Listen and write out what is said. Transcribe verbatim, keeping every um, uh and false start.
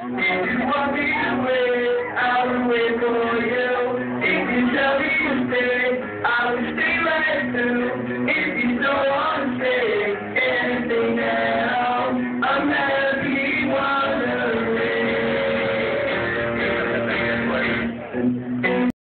If you want me to wait, I will wait for you.